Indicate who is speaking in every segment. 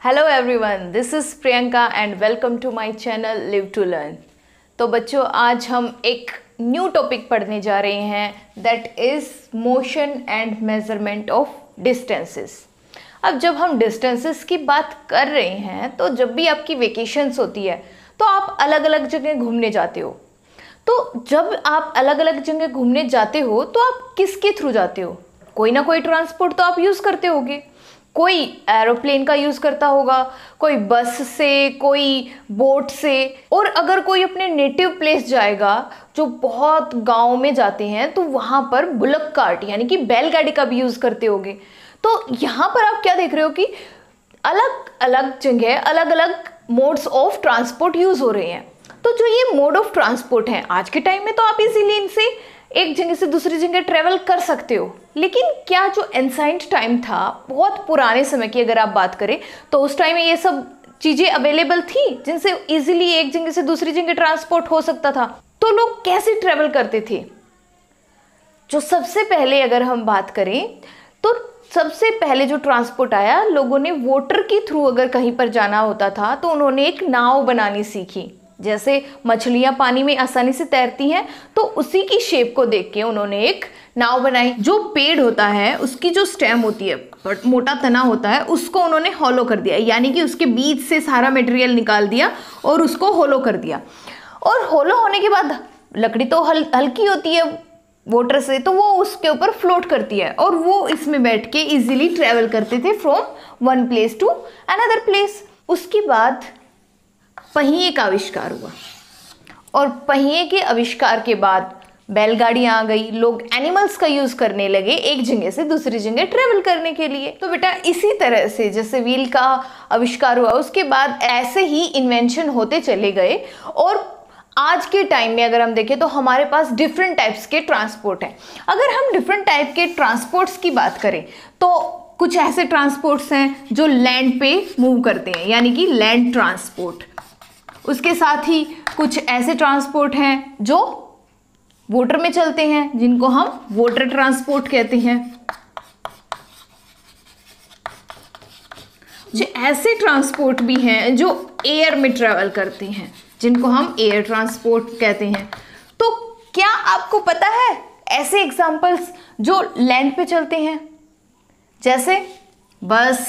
Speaker 1: Hello everyone, this is Priyanka and welcome to my channel live to learn. तो बच्चों, आज हम एक न्यू टॉपिक पढ़ने जा रहे हैं, that is motion and measurement of distances. अब जब हम डिस्टेंसेस की बात कर रहे हैं तो जब भी आपकी वेकेशंस होती है तो आप अलग अलग जगह घूमने जाते हो। तो जब आप अलग अलग जगह घूमने जाते हो तो आप किसके थ्रू जाते हो? कोई ना कोई ट्रांसपोर्ट तो आप यूज़ करते होगे। कोई एरोप्लेन का यूज़ करता होगा, कोई बस से, कोई बोट से, और अगर कोई अपने नेटिव प्लेस जाएगा, जो बहुत गांव में जाते हैं, तो वहाँ पर बुलक कार्ट यानी कि बैलगाड़ी का भी यूज़ करते होगे। तो यहाँ पर आप क्या देख रहे हो कि अलग अलग जगह अलग अलग मोड्स ऑफ ट्रांसपोर्ट यूज़ हो रहे हैं। तो जो ये मोड ऑफ ट्रांसपोर्ट हैं आज के टाइम में, तो आप इजीली इनसे एक जगह से दूसरी जगह ट्रेवल कर सकते हो। लेकिन क्या जो एंसाइंट टाइम था, बहुत पुराने समय की अगर आप बात करें, तो उस टाइम में ये सब चीज़ें अवेलेबल थी जिनसे इजीली एक जगह से दूसरी जगह ट्रांसपोर्ट हो सकता था? तो लोग कैसे ट्रेवल करते थे? जो सबसे पहले अगर हम बात करें तो सबसे पहले जो ट्रांसपोर्ट आया, लोगों ने वाटर के थ्रू अगर कहीं पर जाना होता था तो उन्होंने एक नाव बनानी सीखी। जैसे मछलियां पानी में आसानी से तैरती हैं, तो उसी की शेप को देख के उन्होंने एक नाव बनाई। जो पेड़ होता है उसकी जो स्टेम होती है, मोटा तना होता है, उसको उन्होंने हॉलो कर दिया, यानी कि उसके बीच से सारा मटेरियल निकाल दिया और उसको हॉलो कर दिया। और हॉलो होने के बाद लकड़ी तो हल्की होती है वाटर से, तो वो उसके ऊपर फ्लोट करती है और वो इसमें बैठ के इजीली ट्रेवल करते थे from one place to another place. उसके बाद पहिए का आविष्कार हुआ और पहिए के आविष्कार के बाद बैलगाड़ियां आ गई। लोग एनिमल्स का यूज करने लगे एक जगह से दूसरी जगह ट्रेवल करने के लिए। तो बेटा, इसी तरह से जैसे व्हील का आविष्कार हुआ, उसके बाद ऐसे ही इन्वेंशन होते चले गए। और आज के टाइम में अगर हम देखें तो हमारे पास डिफरेंट टाइप्स के ट्रांसपोर्ट हैं। अगर हम डिफरेंट टाइप के ट्रांसपोर्ट्स की बात करें तो कुछ ऐसे ट्रांसपोर्ट्स हैं जो लैंड पे मूव करते हैं, यानी कि लैंड ट्रांसपोर्ट। उसके साथ ही कुछ ऐसे ट्रांसपोर्ट हैं जो वाटर में चलते हैं, जिनको हम वाटर ट्रांसपोर्ट कहते हैं। जो ऐसे ट्रांसपोर्ट भी हैं जो एयर में ट्रेवल करते हैं, जिनको हम एयर ट्रांसपोर्ट कहते हैं। तो क्या आपको पता है ऐसे एग्जांपल्स जो लैंड पे चलते हैं? जैसे बस,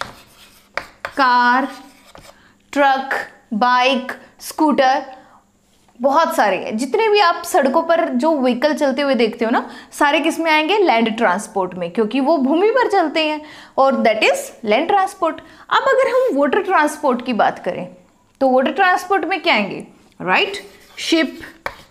Speaker 1: कार, ट्रक, बाइक, स्कूटर, बहुत सारे हैं। जितने भी आप सड़कों पर जो व्हीकल चलते हुए देखते हो ना, सारे किस में आएंगे? लैंड ट्रांसपोर्ट में, क्योंकि वो भूमि पर चलते हैं और दैट इज लैंड ट्रांसपोर्ट। अब अगर हम वाटर ट्रांसपोर्ट की बात करें तो वाटर ट्रांसपोर्ट में क्या आएंगे? राइट, शिप,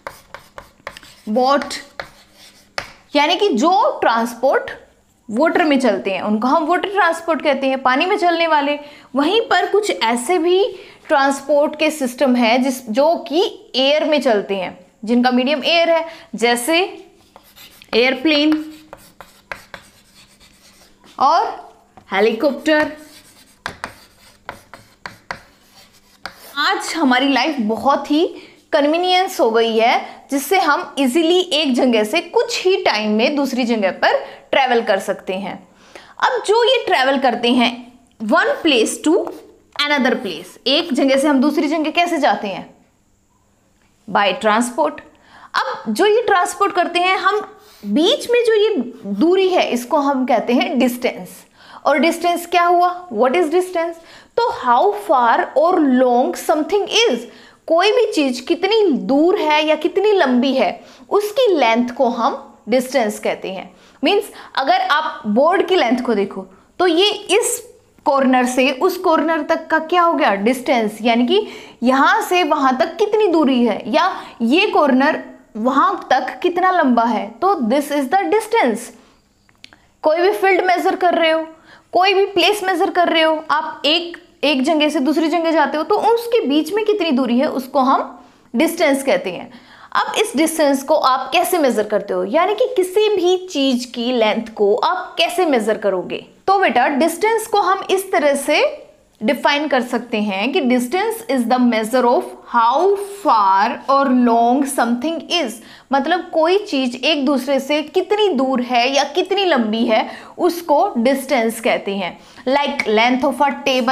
Speaker 1: बोट, यानी कि जो ट्रांसपोर्ट वाटर में चलते हैं उनको हम वाटर ट्रांसपोर्ट कहते हैं, पानी में चलने वाले। वहीं पर कुछ ऐसे भी ट्रांसपोर्ट के सिस्टम है जो कि एयर में चलते हैं, जिनका मीडियम एयर है, जैसे एयरप्लेन और हेलीकॉप्टर। आज हमारी लाइफ बहुत ही कन्वीनियंस हो गई है, जिससे हम इजीली एक जगह से कुछ ही टाइम में दूसरी जगह पर ट्रैवल कर सकते हैं। अब जो ये ट्रैवल करते हैं one place to another place, एक जगह से हम दूसरी जगह कैसे जाते हैं? By transport. अब जो ये ट्रांसपोर्ट करते हैं, हम बीच में जो ये दूरी है इसको हम कहते हैं डिस्टेंस। और डिस्टेंस क्या हुआ? What is distance? तो हाउ फार और लॉन्ग समथिंग इज, कोई भी चीज कितनी दूर है या कितनी लंबी है, उसकी लेंथ को हम डिस्टेंस कहते हैं। मीन्स अगर आप बोर्ड की लेंथ को देखो तो ये इस कॉर्नर से उस कॉर्नर तक का क्या हो गया? डिस्टेंस, यानी कि यहां से वहां तक कितनी दूरी है, या ये कॉर्नर वहां तक कितना लंबा है, तो दिस इज द डिस्टेंस। कोई भी फील्ड मेजर कर रहे हो, कोई भी प्लेस मेजर कर रहे हो, आप एक जगह से दूसरी जगह जाते हो तो उसके बीच में कितनी दूरी है उसको हम डिस्टेंस कहते हैं। अब इस डिस्टेंस को आप कैसे मेजर करते हो, यानी कि किसी भी चीज की लेंथ को आप कैसे मेजर करोगे? तो बेटा, डिस्टेंस को हम इस तरह से डिफाइन कर सकते हैं कि distance is the measure of how far और लॉन्ग समथिंग इज, मतलब कोई चीज एक दूसरे से कितनी दूर है या कितनी लंबी है उसको डिस्टेंस कहते हैं। Like length of a table,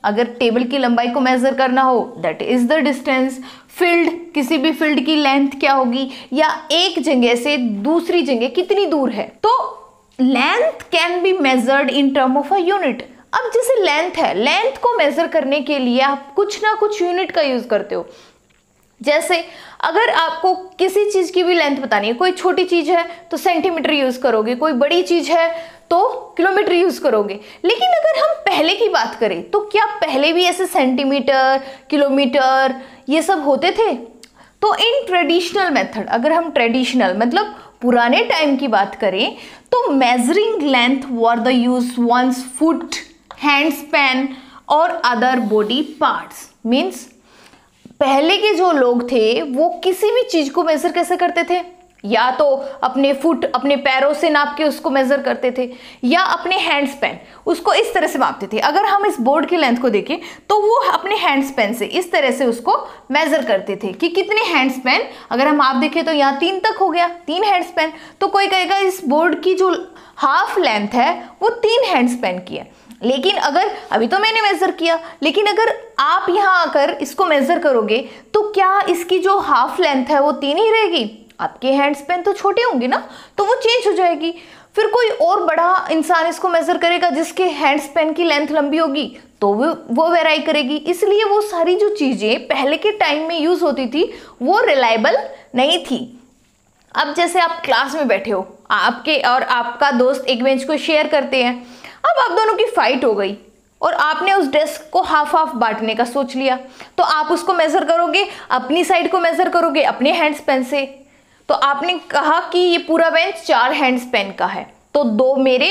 Speaker 1: अगर टेबल की लंबाई को मेजर करना हो that is the distance. Field, किसी भी फील्ड की लेंथ क्या होगी, या एक जगह से दूसरी जगह कितनी दूर है। तो length can be measured in term of a unit. अब जैसे लेंथ है, लेंथ को मेजर करने के लिए आप कुछ ना कुछ यूनिट का यूज करते हो। जैसे अगर आपको किसी चीज की भी लेंथ बतानी है, कोई छोटी चीज है तो सेंटीमीटर यूज करोगे, कोई बड़ी चीज है तो किलोमीटर यूज करोगे। लेकिन अगर हम पहले की बात करें तो क्या पहले भी ऐसे सेंटीमीटर, किलोमीटर ये सब होते थे? तो इन ट्रेडिशनल मेथड, अगर हम ट्रेडिशनल मतलब पुराने टाइम की बात करें तो measuring length were the use once foot, hand span और अदर बॉडी पार्ट्स। मीन्स पहले के जो लोग थे वो किसी भी चीज को मेजर कैसे करते थे, या तो अपने फुट, अपने पैरों से नाप के उसको मेजर करते थे, या अपने हैंड स्पैन उसको इस तरह से मापते थे। अगर हम इस बोर्ड की लेंथ को देखें तो वो अपने हैंड स्पैन से इस तरह से उसको मेजर करते थे कि कितने हैंड स्पैन, अगर हम आप देखें तो यहाँ 3 तक हो गया, 3 हैंड स्पैन। तो कोई कहेगा इस बोर्ड की जो हाफ लेंथ है वो 3 हैंड स्पैन की है। लेकिन अगर अभी तो मैंने मेजर किया, लेकिन अगर आप यहाँ आकर इसको मेजर करोगे तो क्या इसकी जो हाफ लेंथ है वो 3 ही रहेगी? आपके हैंड स्पैन तो छोटे होंगे ना, तो वो चेंज हो जाएगी। फिर कोई और बड़ा इंसान इसको मेजर करेगा जिसके हैंड स्पैन की लेंथ लंबी होगी तो वो वेराई करेगी। इसलिए वो सारी जो चीजें पहले के टाइम में यूज होती थी वो रिलायबल नहीं थी। अब जैसे आप क्लास में बैठे हो, आपके और आपका दोस्त एक बेंच को शेयर करते हैं। अब आप दोनों की फाइट हो गई और आपने उस डेस्क को हाफ हाफ बांटने का सोच लिया, तो आप उसको मेजर करोगे, अपनी साइड को मेजर करोगे अपने हैंड स्पैन से। तो आपने कहा कि ये पूरा बेंच 4 हैंड स्पैन का है, तो 2 मेरे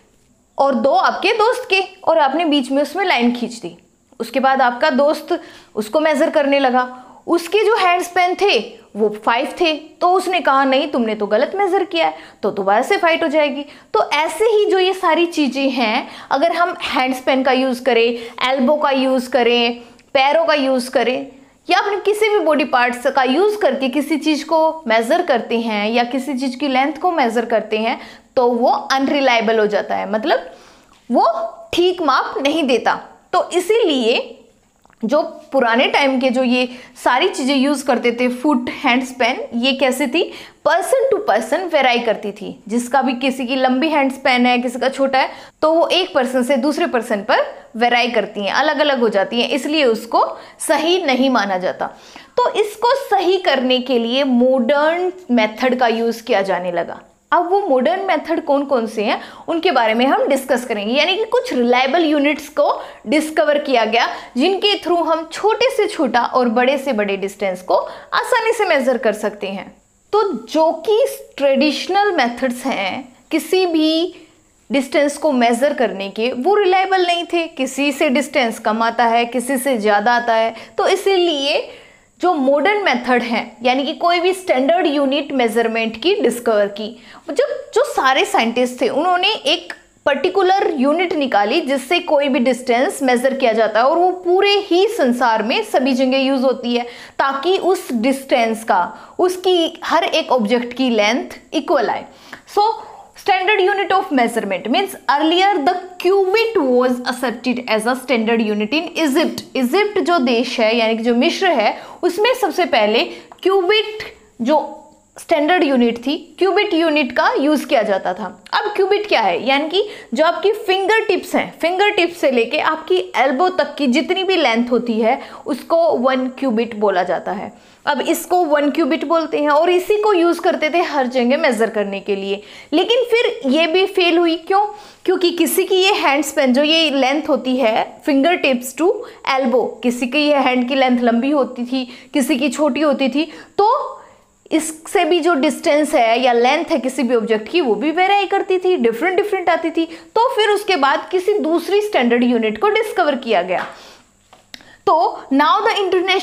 Speaker 1: और 2 आपके दोस्त के, और आपने बीच में उसमें लाइन खींच दी। उसके बाद आपका दोस्त उसको मेजर करने लगा, उसके जो हैंड स्पैन थे वो 5 थे, तो उसने कहा नहीं तुमने तो गलत मेजर किया है, तो दोबारा से फाइट हो जाएगी। तो ऐसे ही जो ये सारी चीजें हैं, अगर हम हैंड स्पैन का यूज करें, एल्बो का यूज करें, पैरों का यूज करें, या अपने किसी भी बॉडी पार्ट्स का यूज करके किसी चीज को मेजर करते हैं या किसी चीज की लेंथ को मेजर करते हैं तो वो अनरिलायबल हो जाता है, मतलब वो ठीक माप नहीं देता। तो इसीलिए जो पुराने टाइम के जो ये सारी चीजें यूज करते थे, फुट, हैंड स्पैन, ये कैसे थी, पर्सन टू पर्सन वेराई करती थी। जिसका भी किसी की लंबी हैंड स्पैन है, किसी का छोटा है, तो वो एक पर्सन से दूसरे पर्सन पर वेराई करती हैं, अलग अलग हो जाती हैं, इसलिए उसको सही नहीं माना जाता। तो इसको सही करने के लिए मॉडर्न मेथड का यूज किया जाने लगा। अब वो मॉडर्न मेथड कौन कौन से हैं उनके बारे में हम डिस्कस करेंगे, यानी कि कुछ रिलायबल यूनिट्स को डिस्कवर किया गया जिनके थ्रू हम छोटे से छोटा और बड़े से बड़े डिस्टेंस को आसानी से मेजर कर सकते हैं। तो जो कि ट्रेडिशनल मेथड्स हैं किसी भी डिस्टेंस को मेजर करने के, वो रिलायबल नहीं थे। किसी से डिस्टेंस कम आता है, किसी से ज़्यादा आता है। तो इसीलिए जो मॉडर्न मेथड है, यानी कि कोई भी स्टैंडर्ड यूनिट मेजरमेंट की डिस्कवर की, जो सारे साइंटिस्ट थे उन्होंने एक पर्टिकुलर यूनिट निकाली जिससे कोई भी डिस्टेंस मेजर किया जाता है और वो पूरे ही संसार में सभी जगह यूज होती है, ताकि उस डिस्टेंस का, उसकी हर एक ऑब्जेक्ट की लेंथ इक्वल आए। So standard unit of measurement means earlier the cubit was accepted as a standard unit in Egypt। Egypt जो देश है यानी कि जो मिस्र है उसमें सबसे पहले क्यूबिट जो स्टैंडर्ड यूनिट थी, क्यूबिट यूनिट का यूज किया जाता था। अब क्यूबिट क्या है, यानी कि जो आपकी फिंगर टिप्स हैं, फिंगर टिप्स से लेके आपकी एल्बो तक की जितनी भी लेंथ होती है उसको 1 क्यूबिट बोला जाता है। अब इसको 1 क्यूबिट बोलते हैं और इसी को यूज करते थे हर जगह मेजर करने के लिए। लेकिन फिर ये भी फेल हुई, क्यों? क्योंकि किसी की ये हैंड स्पैन जो ये लेंथ होती है फिंगर टिप्स टू एल्बो, किसी की ये हैंड की लेंथ लंबी होती थी, किसी की छोटी होती थी, तो इससे भी जो डिस्टेंस है या लेंथ है किसी भी ऑब्जेक्ट की वो भी वेरी करती थी, डिफरेंट डिफरेंट आती थी। तो फिर उसके बाद किसी दूसरी स्टैंडर्ड यूनिट को डिस्कवर किया गया। तो now the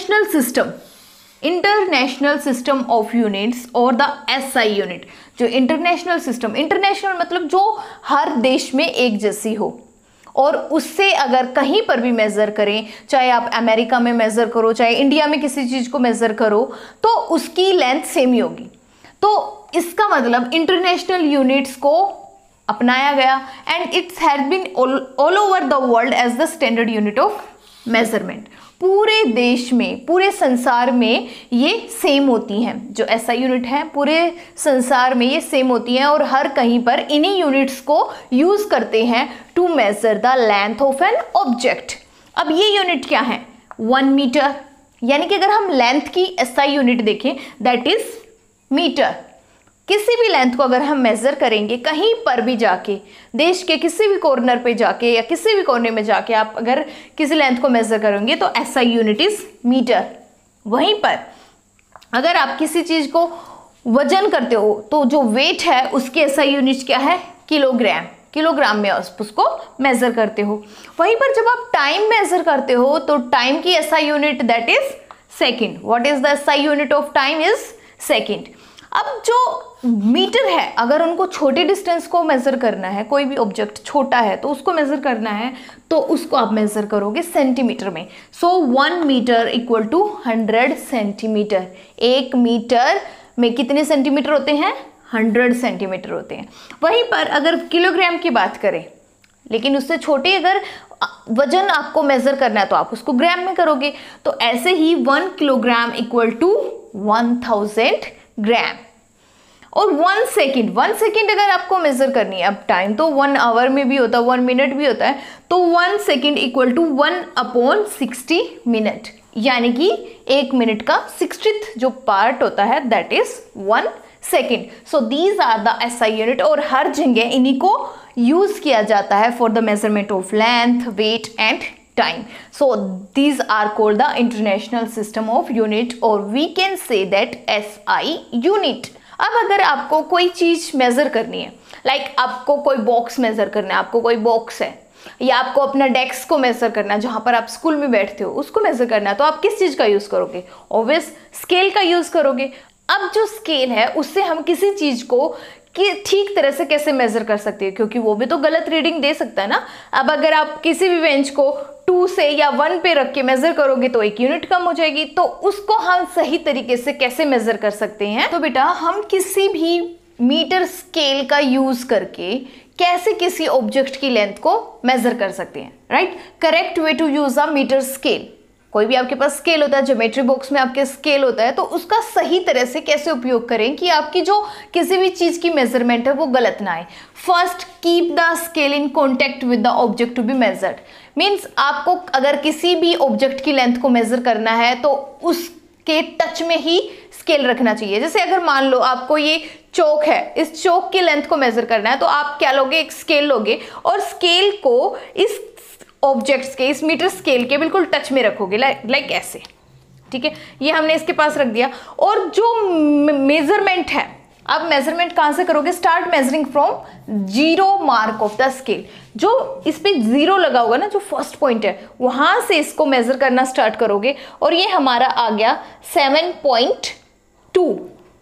Speaker 1: international system of units और द एसआई यूनिट, जो इंटरनेशनल सिस्टम, इंटरनेशनल मतलब जो हर देश में एक जैसी हो और उससे अगर कहीं पर भी मेजर करें, चाहे आप अमेरिका में मेजर करो, चाहे इंडिया में किसी चीज को मेजर करो, तो उसकी लेंथ सेम ही होगी। तो इसका मतलब इंटरनेशनल यूनिट्स को अपनाया गया and its has been all over the world as the standard unit of measurement. पूरे देश में, पूरे संसार में ये सेम होती हैं। जो SI यूनिट है पूरे संसार में ये सेम होती हैं और हर कहीं पर इन्हीं यूनिट्स को यूज करते हैं to measure the length of an object. अब ये यूनिट क्या है? 1 मीटर, यानी कि अगर हम लेंथ की SI यूनिट देखें दैट इज मीटर। किसी भी लेंथ को अगर हम मेजर करेंगे कहीं पर भी जाके, देश के किसी भी कॉर्नर पे जाके या किसी भी कोने में जाके आप अगर किसी लेंथ को मेजर करेंगे तो SI यूनिट इज मीटर। वहीं पर अगर आप किसी चीज को वजन करते हो तो जो वेट है उसकी SI यूनिट क्या है? किलोग्राम। किलोग्राम में उसको मेजर करते हो। वहीं पर जब आप टाइम मेजर करते हो तो टाइम की SI unit that is second. What is the SI unit of time? Is second. अब जो मीटर है, अगर उनको छोटे डिस्टेंस को मेजर करना है, कोई भी ऑब्जेक्ट छोटा है तो उसको मेजर करना है तो उसको आप मेजर करोगे सेंटीमीटर में। So 1 metre equal to 100 centimetre. 1 metre में कितने सेंटीमीटर होते हैं? 100 सेंटीमीटर होते हैं। वहीं पर अगर किलोग्राम की बात करें, लेकिन उससे छोटे अगर वजन आपको मेजर करना है तो आप उसको ग्राम में करोगे। तो ऐसे ही 1 किलोग्राम इक्वल टू 1000 ग्राम। और 1 सेकेंड अगर आपको मेजर करनी है, अब टाइम तो 1 आवर में भी होता है, 1 मिनट भी होता है, तो 1 सेकेंड इक्वल टू 1/60 मिनट, यानी कि 1 मिनट का 60th जो पार्ट होता है that is 1 second. So these are the SI unit और हर जगह इन्हीं को यूज किया जाता है for the measurement of length, weight and time. So these are called the international system of unit or we can say that SI unit. अब अगर आपको कोई चीज मेजर करनी है, लाइक आपको कोई बॉक्स मेजर करना है, आपको कोई बॉक्स है, या आपको अपना डेस्क को मेजर करना है जहां पर आप स्कूल में बैठते हो उसको मेजर करना है, तो आप किस चीज का यूज करोगे? ऑब्वियस स्केल का यूज करोगे। अब जो स्केल है उससे हम किसी चीज को कि ठीक तरह से कैसे मेजर कर सकते हैं, क्योंकि वो भी तो गलत रीडिंग दे सकता है ना। अब अगर आप किसी भी बेंच को 2 से या 1 पे रख के मेजर करोगे तो 1 यूनिट कम हो जाएगी। तो उसको हम सही तरीके से कैसे मेजर कर सकते हैं? तो बेटा हम किसी भी मीटर स्केल का यूज करके कैसे किसी ऑब्जेक्ट की लेंथ को मेजर कर सकते हैं, right? Correct way to use a metre scale. कोई भी आपके पास स्केल होता है, ज्योमेट्री बॉक्स में आपके स्केल होता है, तो उसका सही तरह से कैसे उपयोग करें कि आपकी जो किसी भी चीज की मेजरमेंट है वो गलत ना आए। First, keep the scale in contact with the object to be measured. Means आपको अगर किसी भी ऑब्जेक्ट की लेंथ को मेजर करना है तो उसके टच में ही स्केल रखना चाहिए। जैसे अगर मान लो आपको ये चौक है, इस चौक की लेंथ को मेजर करना है तो आप क्या लोगे? एक स्केल लोगे और स्केल को इस ऑब्जेक्ट्स के, इस मीटर स्केल के बिल्कुल टच में रखोगे, लाइक ऐसे, ठीक है? ये हमने इसके पास रख दिया। और जो मेजरमेंट है, अब मेजरमेंट कहां से करोगे? Start measuring from 0 mark of the scale. जो इस पे 0 लगा होगा ना, जो फर्स्ट पॉइंट है, वहां से इसको मेजर करना स्टार्ट करोगे और ये हमारा आ गया 7.2।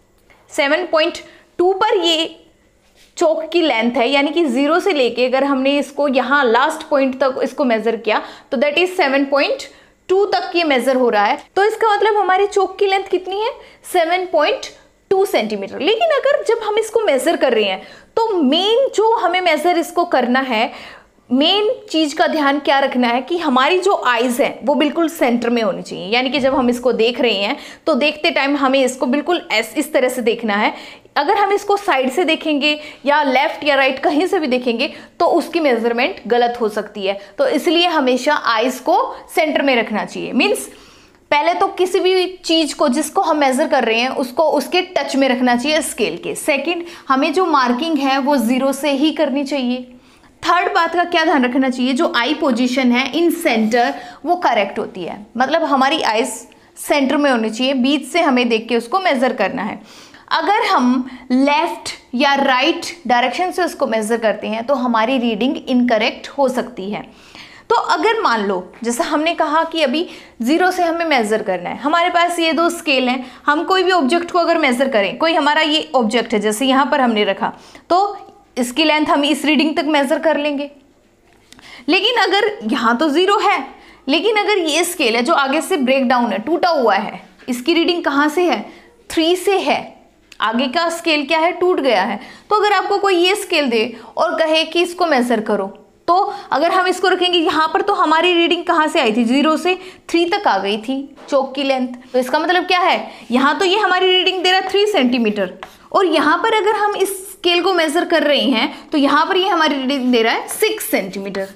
Speaker 1: 7.2 पर ये चौक की लेंथ है, यानी कि 0 से लेके अगर हमने इसको यहाँ लास्ट पॉइंट तक इसको मेजर किया तो दैट इज 7.2 तक ये मेजर हो रहा है। तो इसका मतलब हमारी चौक की लेंथ कितनी है? 7.2 सेंटीमीटर। लेकिन अगर जब हम इसको मेजर कर रहे हैं तो मेन जो हमें मेजर इसको करना है, मेन चीज का ध्यान क्या रखना है कि हमारी जो आईज है वो बिल्कुल सेंटर में होनी चाहिए। यानी कि जब हम इसको देख रहे हैं तो देखते टाइम हमें इसको बिल्कुल इस तरह से देखना है। अगर हम इसको साइड से देखेंगे या लेफ्ट या राइट कहीं से भी देखेंगे तो उसकी मेजरमेंट गलत हो सकती है। तो इसलिए हमेशा आईज को सेंटर में रखना चाहिए। मीन्स पहले तो किसी भी चीज को जिसको हम मेजर कर रहे हैं उसको उसके टच में रखना चाहिए स्केल के। सेकंड, हमें जो मार्किंग है वो 0 से ही करनी चाहिए। थर्ड बात का क्या ध्यान रखना चाहिए? जो आई पोजीशन है इन सेंटर वो करेक्ट होती है, मतलब हमारी आईज सेंटर में होनी चाहिए, बीच से हमें देख के उसको मेजर करना है। अगर हम लेफ्ट या राइट डायरेक्शन से उसको मेजर करते हैं तो हमारी रीडिंग इनकरेक्ट हो सकती है। तो अगर मान लो जैसा हमने कहा कि अभी 0 से हमें मेजर करना है, हमारे पास ये 2 स्केल हैं, हम कोई भी ऑब्जेक्ट को अगर मेजर करें, कोई हमारा ये ऑब्जेक्ट है जैसे यहाँ पर हमने रखा, तो इसकी लेंथ हम इस रीडिंग तक मेजर कर लेंगे। लेकिन अगर यहाँ तो 0 है, लेकिन अगर ये स्केल है जो आगे से ब्रेक डाउन है, टूटा हुआ है, इसकी रीडिंग कहाँ से है? 3 से है। आगे का स्केल क्या है? टूट गया है। तो अगर आपको कोई ये स्केल दे और कहे कि इसको मेजर करो, तो अगर हम इसको रखेंगे यहाँ पर, तो हमारी रीडिंग कहाँ से आई थी, 0 से 3 तक आ गई थी चौक की लेंथ। तो इसका मतलब क्या है, यहाँ तो ये हमारी रीडिंग दे रहा है 3 सेंटीमीटर, और यहाँ पर अगर हम इस स्केल को मेजर कर रहे हैं तो यहाँ पर ये हमारी रीडिंग दे रहा है 6 सेंटीमीटर।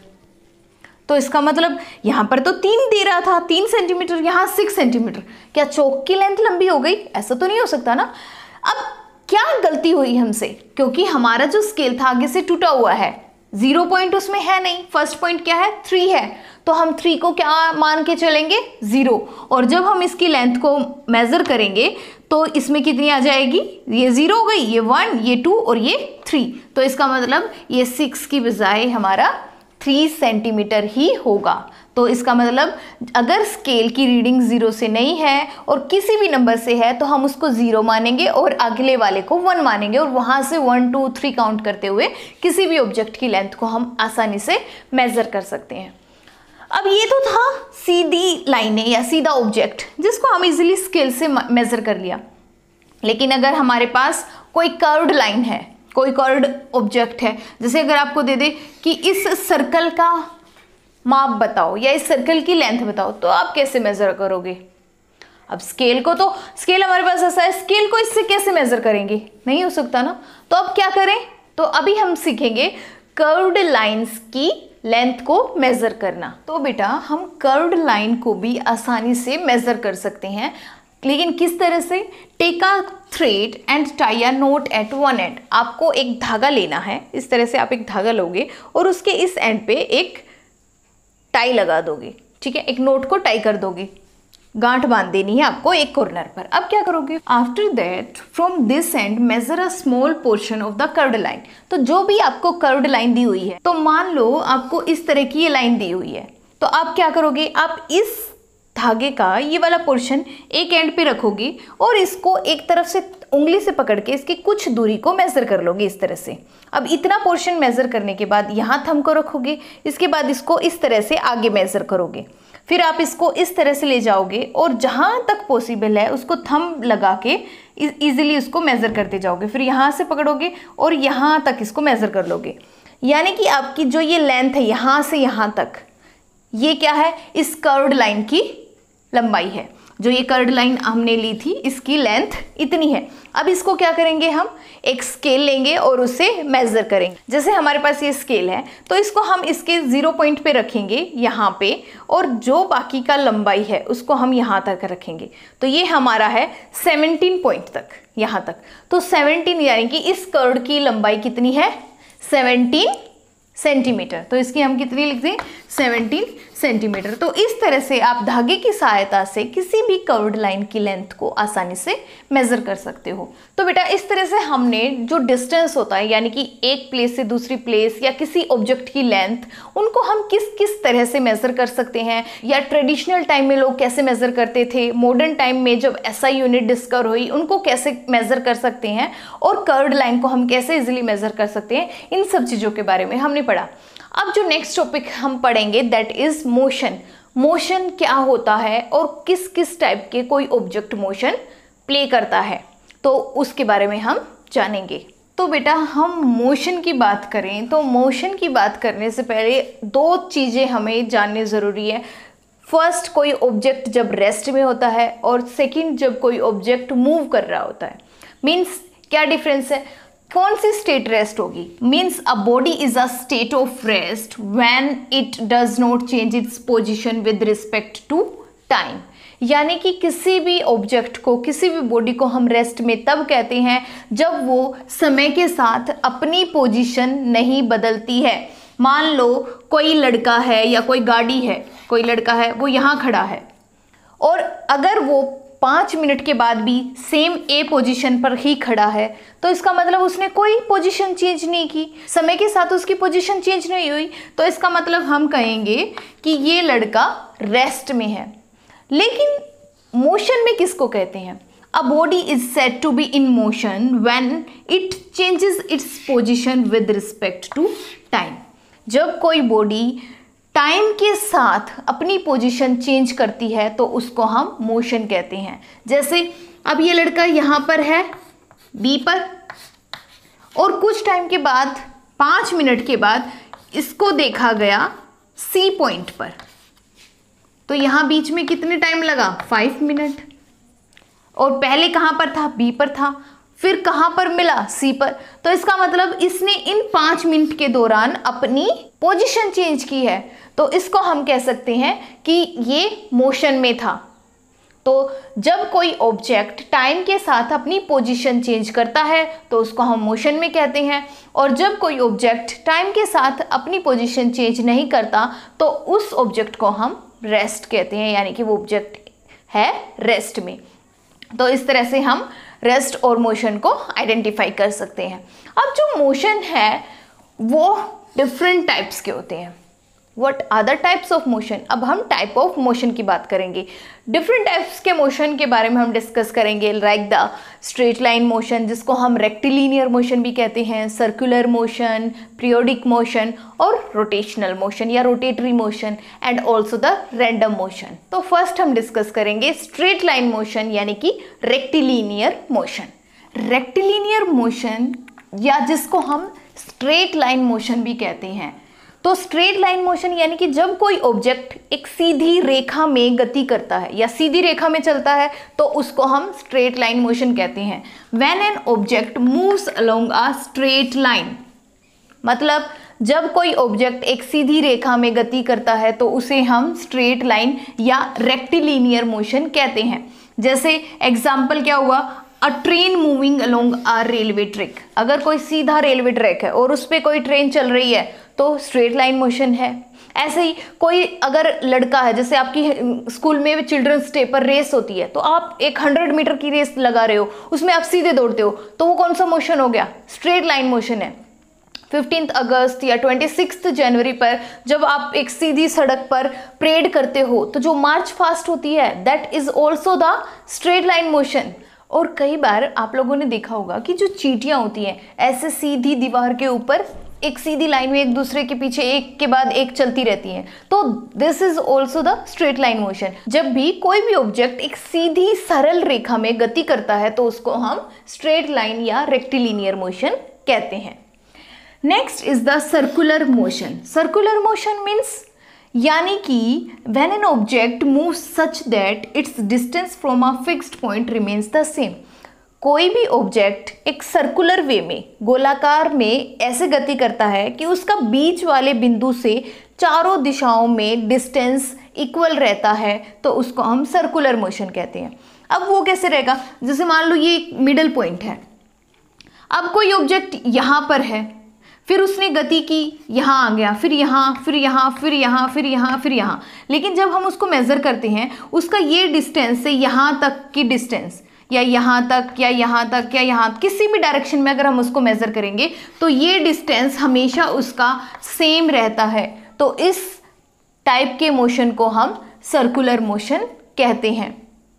Speaker 1: तो इसका मतलब यहाँ पर तो 3 दे रहा था, 3 सेंटीमीटर, यहाँ 6 सेंटीमीटर। क्या चौक की लेंथ लंबी हो गई? ऐसा तो नहीं हो सकता ना। अब क्या गलती हुई हमसे, क्योंकि हमारा जो स्केल था आगे से टूटा हुआ है, 0 पॉइंट उसमें है नहीं, फर्स्ट पॉइंट क्या है, 3 है, तो हम 3 को क्या मान के चलेंगे, 0। और जब हम इसकी लेंथ को मेजर करेंगे तो इसमें कितनी आ जाएगी, ये 0 हो गई, ये 1, ये 2 और ये 3। तो इसका मतलब ये 6 की बजाय हमारा 3 सेंटीमीटर ही होगा। तो इसका मतलब अगर स्केल की रीडिंग 0 से नहीं है और किसी भी नंबर से है तो हम उसको 0 मानेंगे और अगले वाले को 1 मानेंगे, और वहाँ से 1 2 3 काउंट करते हुए किसी भी ऑब्जेक्ट की लेंथ को हम आसानी से मेज़र कर सकते हैं। अब ये तो था सीधी लाइनें या सीधा ऑब्जेक्ट जिसको हम इजीली स्केल से मेज़र कर लिया। लेकिन अगर हमारे पास कोई कर्व्ड लाइन है, कोई कर्व्ड ऑब्जेक्ट है, जैसे अगर आपको दे दे कि इस सर्कल का माप बताओ या इस सर्कल की लेंथ बताओ, तो आप कैसे मेजर करोगे? अब स्केल को तो, स्केल हमारे पास ऐसा है, स्केल को इससे कैसे मेजर करेंगे, नहीं हो सकता ना। तो अब क्या करें, तो अभी हम सीखेंगे कर्व्ड लाइंस की लेंथ को मेजर करना। तो बेटा हम कर्व्ड लाइन को भी आसानी से मेजर कर सकते हैं, लेकिन किस तरह से? Take a thread and tie a knot at one end. आपको एक धागा लेना है, इस तरह से आप एक धागा लोगे और उसके इस एंड पे एक टाई लगा दोगे, ठीक है, एक नोट को टाई कर दोगे, गांठ बांध देनी है आपको एक कॉर्नर पर। अब क्या करोगे, after that from this end measure a small portion of the curved line. तो जो भी आपको कर्व्ड लाइन दी हुई है, तो मान लो आपको इस तरह की ये लाइन दी हुई है, तो आप क्या करोगे, आप इस धागे का ये वाला पोर्शन एक एंड पे रखोगे और इसको एक तरफ से उंगली से पकड़ के इसकी कुछ दूरी को मेजर कर लोगे इस तरह से। अब इतना पोर्शन मेजर करने के बाद यहाँ थंब को रखोगे, इसके बाद इसको इस तरह से आगे मेजर करोगे, फिर आप इसको इस तरह से ले जाओगे और जहाँ तक पॉसिबल है उसको थंब लगा के इजीली उसको मेजर करते जाओगे, फिर यहाँ से पकड़ोगे और यहाँ तक इसको मेजर कर लोगे। यानी कि आपकी जो ये लेंथ है यहाँ से यहाँ तक, ये क्या है, इस कर्व्ड लाइन की लंबाई है। जो ये कर्व्ड लाइन हमने ली थी इसकी लेंथ इतनी है। अब इसको क्या करेंगे, हम एक स्केल लेंगे और उसे मेजर करेंगे। जैसे हमारे पास ये स्केल है तो इसको हम इसके 0 पॉइंट पे रखेंगे यहाँ पे, और जो बाकी का लंबाई है उसको हम यहाँ तक रखेंगे। तो ये हमारा है 17 पॉइंट तक, यहाँ तक। तो 17 यानी कि इस कर्व की लंबाई कितनी है, 17 सेंटीमीटर। तो इसकी हम कितनी लिख दें, 17 सेंटीमीटर। तो इस तरह से आप धागे की सहायता से किसी भी कर्व्ड लाइन की लेंथ को आसानी से मेजर कर सकते हो। तो बेटा इस तरह से हमने जो डिस्टेंस होता है, यानी कि एक प्लेस से दूसरी प्लेस या किसी ऑब्जेक्ट की लेंथ, उनको हम किस किस तरह से मेजर कर सकते हैं, या ट्रेडिशनल टाइम में लोग कैसे मेजर करते थे, मॉडर्न टाइम में जब SI यूनिट डिस्कवर हुई उनको कैसे मेजर कर सकते हैं, और कर्व्ड लाइन को हम कैसे इजीली मेजर कर सकते हैं, इन सब चीज़ों के बारे में हमने पढ़ा। अब जो नेक्स्ट टॉपिक हम पढ़ेंगे दैट इज मोशन। मोशन क्या होता है और किस किस टाइप के कोई ऑब्जेक्ट मोशन प्ले करता है, तो उसके बारे में हम जानेंगे। तो बेटा हम मोशन की बात करें तो मोशन की बात करने से पहले 2 चीज़ें हमें जाननी ज़रूरी है। फर्स्ट, कोई ऑब्जेक्ट जब रेस्ट में होता है, और सेकंड जब कोई ऑब्जेक्ट मूव कर रहा होता है। मीन्स क्या डिफरेंस है, कौन सी स्टेट रेस्ट होगी, means a body is a state of rest when it does not change its position with respect to time. यानी कि किसी भी ऑब्जेक्ट को, किसी भी बॉडी को हम रेस्ट में तब कहते हैं जब वो समय के साथ अपनी पोजीशन नहीं बदलती है। मान लो कोई लड़का है या कोई गाड़ी है, कोई लड़का है वो यहाँ खड़ा है, और अगर वो 5 मिनट के बाद भी सेम ए पोजीशन पर ही खड़ा है, तो इसका मतलब उसने कोई पोजीशन चेंज नहीं की, समय के साथ उसकी पोजीशन चेंज नहीं हुई। तो इसका मतलब हम कहेंगे कि ये लड़का रेस्ट में है। लेकिन मोशन में किसको कहते हैं, a body is said to be in motion when it changes its position with respect to time. जब कोई बॉडी टाइम के साथ अपनी पोजीशन चेंज करती है तो उसको हम मोशन कहते हैं। जैसे अब ये लड़का यहाँ पर है बी पर, और कुछ टाइम के बाद 5 मिनट के बाद इसको देखा गया सी पॉइंट पर, तो यहां बीच में कितने टाइम लगा, 5 मिनट। और पहले कहां पर था, बी पर था, फिर कहां पर मिला, सी पर। तो इसका मतलब इसने इन 5 मिनट के दौरान अपनी पोजीशन चेंज की है, तो इसको हम कह सकते हैं कि ये मोशन में था। तो जब कोई ऑब्जेक्ट टाइम के साथ अपनी पोजीशन चेंज करता है तो उसको हम मोशन में कहते हैं, और जब कोई ऑब्जेक्ट टाइम के साथ अपनी पोजीशन चेंज नहीं करता तो उस ऑब्जेक्ट को हम रेस्ट कहते हैं, यानी कि वो ऑब्जेक्ट है रेस्ट में। तो इस तरह से हम रेस्ट और मोशन को आइडेंटिफाई कर सकते हैं। अब जो मोशन है वो डिफरेंट टाइप्स के होते हैं। What are the types of motion? अब हम टाइप ऑफ मोशन की बात करेंगे। डिफरेंट टाइप्स के मोशन के बारे में हम डिस्कस करेंगे, like the straight line motion, जिसको हम रेक्टिलिनियर मोशन भी कहते हैं, सर्कुलर मोशन, पीरियोडिक मोशन, और रोटेशनल मोशन या rotatory motion, and also the random motion. तो फर्स्ट हम डिस्कस करेंगे स्ट्रेट लाइन मोशन यानी कि रेक्टिलिनियर मोशन। रेक्टिलिनियर मोशन या जिसको हम स्ट्रेट लाइन मोशन भी कहते हैं। तो स्ट्रेट लाइन मोशन यानी कि जब कोई ऑब्जेक्ट एक सीधी रेखा में गति करता है या सीधी रेखा में चलता है तो उसको हम स्ट्रेट लाइन मोशन कहते हैं। When an object moves along a straight line, मतलब जब कोई ऑब्जेक्ट एक सीधी रेखा में गति करता है तो उसे हम स्ट्रेट लाइन या रेक्टिलिनियर मोशन कहते हैं। जैसे एग्जाम्पल क्या हुआ, a train moving along a railway track. अगर कोई सीधा रेलवे ट्रैक है और उस पर कोई ट्रेन चल रही है तो स्ट्रेट लाइन मोशन है। ऐसे ही कोई अगर लड़का है, जैसे आपकी स्कूल में चिल्ड्रंस डे पर रेस होती है, तो आप एक 100 मीटर की रेस लगा रहे हो, उसमें आप सीधे दौड़ते हो, तो वो कौन सा मोशन हो गया, स्ट्रेट लाइन मोशन है। 15 अगस्त या 26 जनवरी पर जब आप एक सीधी सड़क पर परेड करते हो तो जो मार्च फास्ट होती है that is also the straight line motion. और कई बार आप लोगों ने देखा होगा कि जो चींटियां होती हैं ऐसे सीधी दीवार के ऊपर एक सीधी लाइन में एक दूसरे के पीछे एक के बाद एक चलती रहती हैं, तो this is also the straight line motion. जब भी कोई भी ऑब्जेक्ट एक सीधी सरल रेखा में गति करता है तो उसको हम स्ट्रेट लाइन या रेक्टिलिनियर मोशन कहते हैं। Next is the circular motion. Circular motion means यानी कि when an object moves such that its distance from a fixed point remains the same. कोई भी ऑब्जेक्ट एक सर्कुलर वे में, गोलाकार में ऐसे गति करता है कि उसका बीच वाले बिंदु से चारों दिशाओं में डिस्टेंस इक्वल रहता है, तो उसको हम सर्कुलर मोशन कहते हैं। अब वो कैसे रहेगा, जैसे मान लो ये मिडल पॉइंट है, अब कोई ऑब्जेक्ट यहाँ पर है, फिर उसने गति की, यहाँ आ गया, फिर यहाँ, फिर यहाँ, फिर यहाँ, फिर यहाँ, फिर यहाँ, लेकिन जब हम उसको मेज़र करते हैं उसका ये डिस्टेंस से यहाँ तक की डिस्टेंस, या यहाँ तक या यहाँ तक या यहाँ, किसी भी डायरेक्शन में अगर हम उसको मेज़र करेंगे तो ये डिस्टेंस हमेशा उसका सेम रहता है, तो इस टाइप के मोशन को हम सर्कुलर मोशन कहते हैं।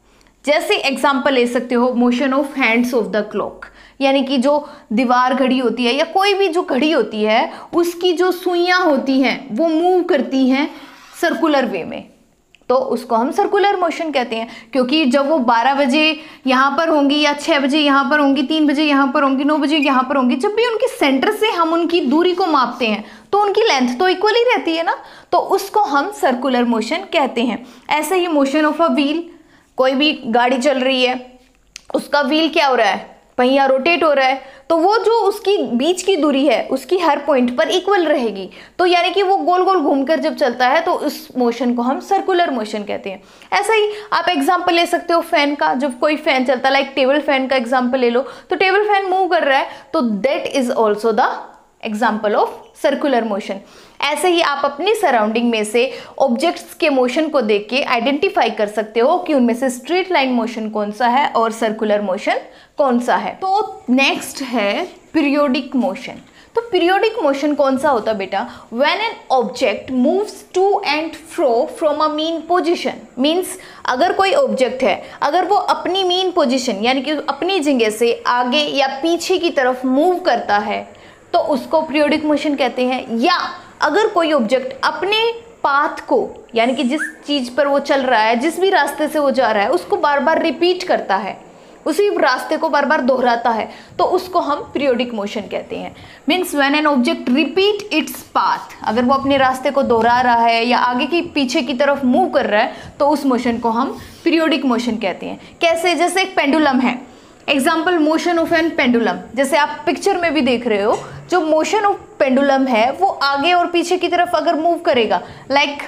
Speaker 1: जैसे एग्जाम्पल ले सकते हो motion of hands of the clock, यानी कि जो दीवार घड़ी होती है या कोई भी जो घड़ी होती है उसकी जो सुइयां होती हैं वो मूव करती हैं सर्कुलर वे में, तो उसको हम सर्कुलर मोशन कहते हैं। क्योंकि जब वो 12 बजे यहाँ पर होंगी या 6 बजे यहाँ पर होंगी, 3 बजे यहाँ पर होंगी, 9 बजे यहाँ पर होंगी, जब भी उनके सेंटर से हम उनकी दूरी को मापते हैं तो उनकी लेंथ तो इक्वल ही रहती है ना, तो उसको हम सर्कुलर मोशन कहते हैं। ऐसे ही मोशन ऑफ अ व्हील, कोई भी गाड़ी चल रही है, उसका व्हील क्या हो रहा है, पहिया रोटेट हो रहा है, तो वो जो उसकी बीच की दूरी है उसकी हर पॉइंट पर इक्वल रहेगी, तो यानी कि वो गोल गोल घूमकर जब चलता है तो उस मोशन को हम सर्कुलर मोशन कहते हैं। ऐसा ही आप एग्जांपल ले सकते हो फैन का, जब कोई फैन चलता है, लाइक टेबल फैन का एग्जांपल ले लो, तो टेबल फैन मूव कर रहा है तो that is also the example of circular motion. ऐसे ही आप अपनी सराउंडिंग में से ऑब्जेक्ट्स के मोशन को देख के आइडेंटिफाई कर सकते हो कि उनमें से स्ट्रेट लाइन मोशन कौन सा है और सर्कुलर मोशन कौन सा है। तो नेक्स्ट है पीरियोडिक मोशन। तो पीरियोडिक मोशन कौन सा होता है बेटा, when an object moves to and fro from a mean position. Means अगर कोई ऑब्जेक्ट है, अगर वो अपनी मीन पोजीशन यानी कि अपनी जगह से आगे या पीछे की तरफ मूव करता है तो उसको पीरियोडिक मोशन कहते हैं। या अगर कोई ऑब्जेक्ट अपने पाथ को, यानी कि जिस चीज़ पर वो चल रहा है, जिस भी रास्ते से वो जा रहा है, उसको बार बार रिपीट करता है, उसी रास्ते को बार बार दोहराता है, तो उसको हम पीरियोडिक मोशन कहते हैं। Means when an object repeat its path, अगर वो अपने रास्ते को दोहरा रहा है या आगे की पीछे की तरफ मूव कर रहा है तो उस मोशन को हम पीरियोडिक मोशन कहते हैं। कैसे? जैसे एक पेंडुलम है, example motion of an pendulum, जैसे आप पिक्चर में भी देख रहे हो, जो मोशन ऑफ पेंडुलम है वो आगे और पीछे की तरफ अगर मूव करेगा, लाइक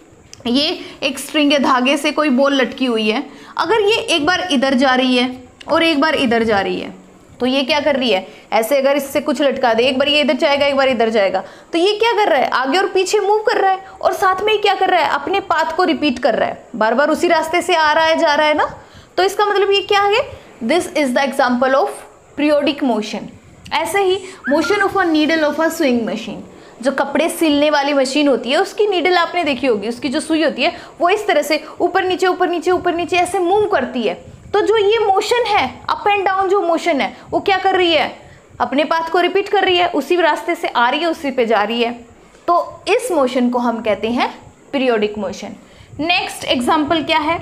Speaker 1: ये एक स्ट्रिंग है, धागे से कोई बॉल लटकी हुई है, अगर ये एक बार इधर जा रही है और एक बार इधर जा रही है तो ये क्या कर रही है, ऐसे अगर इससे कुछ लटका दे, एक बार ये इधर जाएगा एक बार इधर जाएगा, तो ये क्या कर रहा है, आगे और पीछे मूव कर रहा है और साथ में ही क्या कर रहा है, अपने पाथ को रिपीट कर रहा है, बार बार उसी रास्ते से आ रहा है जा रहा है ना। तो इसका मतलब ये क्या है, this is the example of periodic motion. ऐसे ही motion of a needle of a swing machine, जो कपड़े सिलने वाली मशीन होती है उसकी नीडल आपने देखी होगी, उसकी जो सुई होती है वो इस तरह से ऊपर नीचे ऊपर नीचे ऊपर नीचे ऐसे मूव करती है। तो जो ये मोशन है, अप एंड डाउन जो मोशन है, वो क्या कर रही है, अपने पाथ को रिपीट कर रही है, उसी रास्ते से आ रही है उसी पे जा रही है। तो इस मोशन को हम कहते हैं पीरियोडिक मोशन। नेक्स्ट एग्जाम्पल क्या है,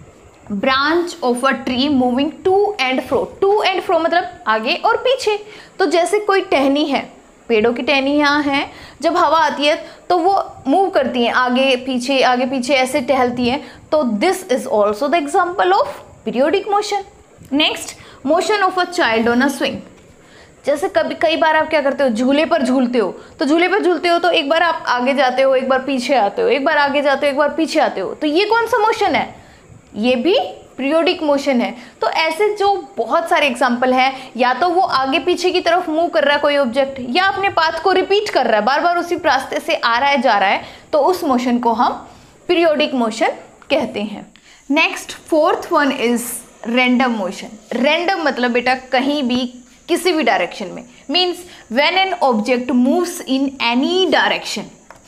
Speaker 1: branch of a tree moving to and fro. To and fro मतलब आगे और पीछे। तो जैसे कोई टहनी है, पेड़ों की टहनी यहाँ है, जब हवा आती है तो वो मूव करती हैं आगे पीछे ऐसे टहलती हैं। तो this is also the example of periodic motion. Next, motion of a child on a swing. जैसे कई बार आप क्या करते हो, झूले पर झूलते हो, तो झूले पर झूलते हो तो एक बार आप आगे जाते हो एक बार पीछे आते हो, एक बार आगे जाते हो एक बार पीछे आते हो, तो ये कौन सा मोशन है, ये भी पीरियोडिक मोशन है। तो ऐसे जो बहुत सारे एग्जाम्पल हैं, या तो वो आगे पीछे की तरफ मूव कर रहा है कोई ऑब्जेक्ट, या अपने पाथ को रिपीट कर रहा है, बार बार उसी रास्ते से आ रहा है जा रहा है, तो उस मोशन को हम पीरियोडिक मोशन कहते हैं। Next, fourth one is random motion. Random मतलब बेटा कहीं भी किसी भी डायरेक्शन में, means when an object moves in any direction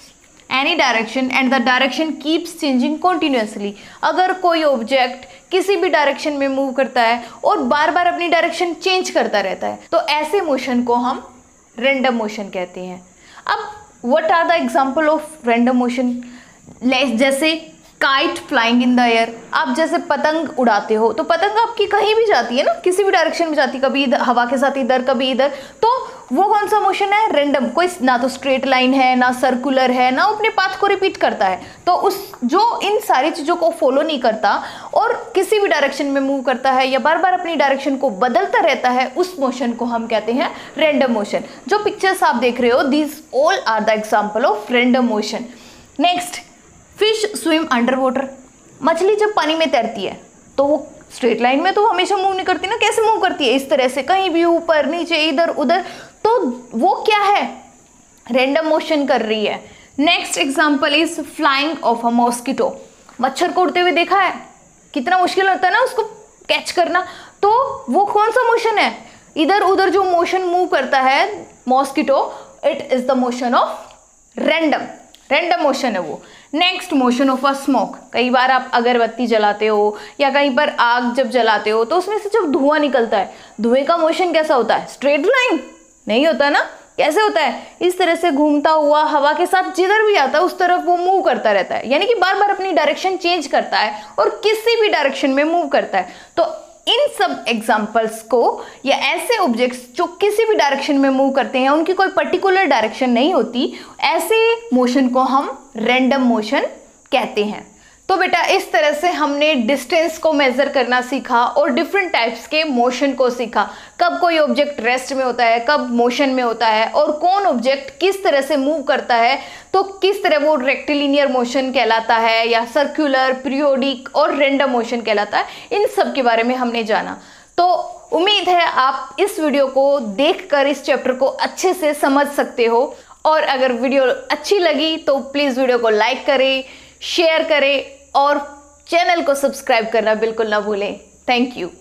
Speaker 1: and the direction keeps changing continuously. अगर कोई ऑब्जेक्ट किसी भी डायरेक्शन में मूव करता है और बार बार अपनी डायरेक्शन चेंज करता रहता है, तो ऐसे मोशन को हम रैंडम मोशन कहते हैं। अब what are the example of random motion, जैसे kite flying in the air. आप जैसे पतंग उड़ाते हो, तो पतंग आपकी कहीं भी जाती है ना, किसी भी डायरेक्शन में जाती है, कभी इधर हवा के साथ इधर कभी इधर, तो वो कौन सा मोशन है, रैंडम। कोई ना तो स्ट्रेट लाइन है ना सर्कुलर है, ना अपने पाथ को रिपीट करता है, तो उस जो इन सारी चीज़ों को फॉलो नहीं करता और किसी भी डायरेक्शन में मूव करता है या बार बार अपनी डायरेक्शन को बदलता रहता है, उस मोशन को हम कहते हैं रैंडम मोशन। जो पिक्चर्स आप देख रहे हो, these all are the example of random motion. Next, fish swim under water. मछली जब पानी में तैरती है तो वो स्ट्रेट लाइन में तो हमेशा मूव नहीं करती ना, कैसे मूव करती है, इस तरह से कहीं भी ऊपर नीचे इधर उधर, तो वो क्या है, रैंडम मोशन कर रही है। Next example is flying of a mosquito. मच्छर को उड़ते हुए देखा है, कितना मुश्किल होता है ना उसको कैच करना, तो वो कौन सा मोशन है, इधर उधर जो मोशन मूव करता है mosquito, it is the motion of random motion है वो। Next, motion of a smoke. कई बार आप अगरबत्ती जलाते हो या कहीं पर आग जब जलाते हो तो उसमें से जब धुआं निकलता है, धुएं का मोशन कैसा होता है, स्ट्रेट लाइन नहीं होता ना, कैसे होता है, इस तरह से घूमता हुआ हवा के साथ जिधर भी आता है उस तरफ वो मूव करता रहता है, यानी कि बार बार अपनी डायरेक्शन चेंज करता है और किसी भी डायरेक्शन में मूव करता है। तो इन सब एग्जाम्पल्स को, या ऐसे ऑब्जेक्ट्स जो किसी भी डायरेक्शन में मूव करते हैं, उनकी कोई पर्टिकुलर डायरेक्शन नहीं होती, ऐसे मोशन को हम रैंडम मोशन कहते हैं। तो बेटा इस तरह से हमने डिस्टेंस को मेजर करना सीखा और डिफरेंट टाइप्स के मोशन को सीखा, कब कोई ऑब्जेक्ट रेस्ट में होता है, कब मोशन में होता है, और कौन ऑब्जेक्ट किस तरह से मूव करता है, तो किस तरह वो रेक्टिलिनियर मोशन कहलाता है या सर्कुलर, पीरियोडिक और रैंडम मोशन कहलाता है। इन सब के बारे में हमने जाना। तो उम्मीद है आप इस वीडियो को देखकर इस चैप्टर को अच्छे से समझ सकते हो, और अगर वीडियो अच्छी लगी तो प्लीज़ वीडियो को लाइक करें, शेयर करें और चैनल को सब्सक्राइब करना बिल्कुल ना भूलें। Thank you.